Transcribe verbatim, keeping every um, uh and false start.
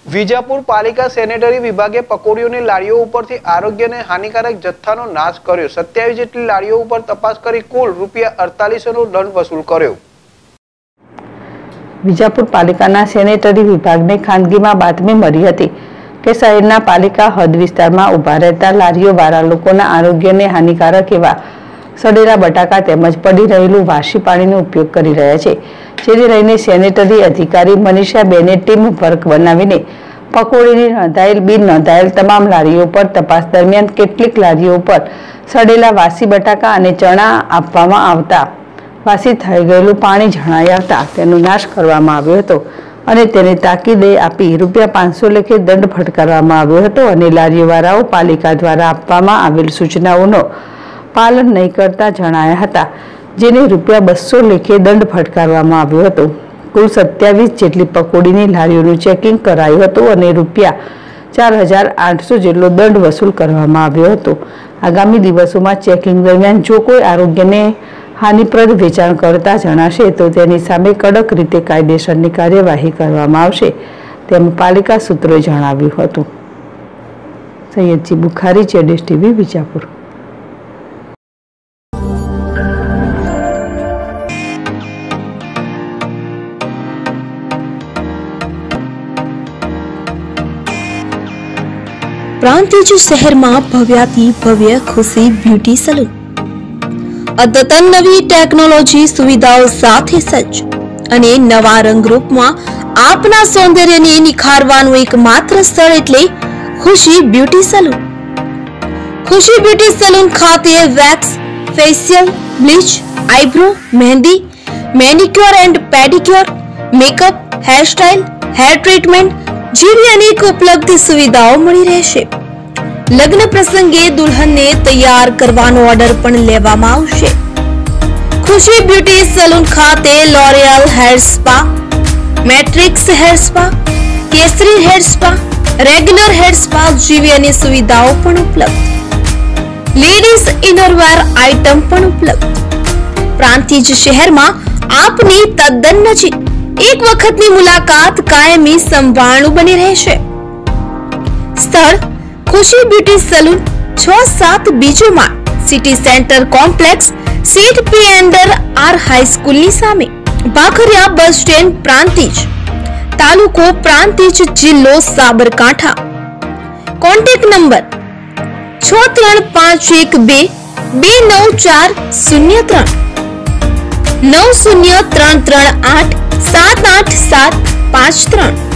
વિજાપુર પાલિકા સેનેટરી વિભાગે પકોડીઓની લારીઓ ઉપરથી આરોગ્યને હાનિકારક જથ્થાનો નાશ કર્યો। સત્યાવીસ જેટલી લારીઓ ઉપર તપાસ કરી કુલ રૂપિયા અડતાલીસો નો દંડ વસૂલ કર્યો। વિજાપુર પાલિકાના સેનેટરી વિભાગને ખાનગીમાં બાતમી મળી હતી કે શહેરના પાલિકા હદ વિસ્તારમાં ઊભા રહેતા લારીઓવાળા લોકોના આરોગ્યને હાનિકારક એવા સડેલા બટાકા તેમજ પડી રહેલું વાસી પાણીનો ઉપયોગ કરી રહ્યા છે, જેને લઈને સેનેટરી અધિકારી મનીષાબેને ટીમ વર્ક બનાવીને પકોડીની નોંધાયેલ બિન નોંધાયેલ તમામ લારીઓ પર તપાસ દરમિયાન કેટલીક લારીઓ પર સડેલા વાસી બટાકા અને ચણા આપવામાં આવતા વાસી થઈ ગયેલું પાણી જણાઈ આવતા તેનો નાશ કરવામાં આવ્યો હતો અને તેને તાકીદે આપી રૂપિયા પાંચસો લેખે દંડ ફટકારવામાં આવ્યો હતો અને લારીઓવાળાઓ પાલિકા દ્વારા આપવામાં આવેલ સૂચનાઓનો પાલન નહીં કરતા જણાયા હતા, જેને રૂપિયા બસો લેખે દંડ ફટકારવામાં આવ્યો હતો। કુલ સત્યાવીસ જેટલી પકોડીની લારીઓનું ચેકિંગ કરાયું હતું અને રૂપિયા ચાર હજાર આઠસો જેટલો દંડ વસૂલ કરવામાં આવ્યો હતો। આગામી દિવસોમાં ચેકિંગ દરમિયાન જો કોઈ આરોગ્યને હાનિપ્રદ વેચાણ કરતા જણાશે તો તેની સામે કડક રીતે કાયદેસરની કાર્યવાહી કરવામાં આવશે, તેમ પાલિકા સૂત્રોએ જણાવ્યું હતું। સૈયદજી બુખારી, જેડેશ ટીવી, વિજાપુર। પ્રાંતિજ શહેરમાં ભવ્યાથી ભવ્ય ખુશી બ્યુટી સલૂન અદ્યતન નવી ટેકનોલોજી સુવિધાઓ સાથે સજ્જ અને નવા રંગરૂપમાં આપના સૌંદર્યને નિખારવાનું એકમાત્ર સ્થળ એટલે Khushi beauty salon. Khushi beauty salon ખાતે wax, facial, bleach, eyebrow, mehndi, manicure and pedicure, makeup, hairstyle, hair treatment જેવી અનેક ઉપલબ્ધ સુવિધાઓ મળી રહેશે। લગ્ન પ્રસંગે દુલ્હનને તૈયાર કરવાનો ઓર્ડર પણ લેવામાં આવશે। ખુશી બ્યુટી સલૂન ખાતે L'Oreal hair spa, Matrix hair spa, Kesari hair spa, regular hair spa જેવી અનેક સુવિધાઓ પણ ઉપલબ્ધ। લેડીઝ ઇનરવેર આઇટમ પણ ઉપલબ્ધ। પ્રાંતિજ શહેરમાં આપની તદ્દન નજીક એક વખતની મુલાકાત કાયમી સંભાળનું બની રહેશે। સ્થળ ખુશી બ્યુટી સલૂન, છ સાત બીજો માળ, સિટી સેન્ટર કોમ્પ્લેક્સ, સીટ પી એન્ડર આર હાઈસ્કૂલની સામે, ભાખરિયા બસ સ્ટેન્ડ, પ્રાંતિજ, તાલુકો પ્રાંતિજ, જિલ્લો સાબરકાંઠા। કોન્ટેક્ટ નંબર છ ત્રણ પાંચ એક બે બે નવ ચાર શૂન્ય ત્રણ, નવ શૂન્ય ત્રણ ત્રણ આઠ સાત આઠ સાત પાંચ ત્રણ।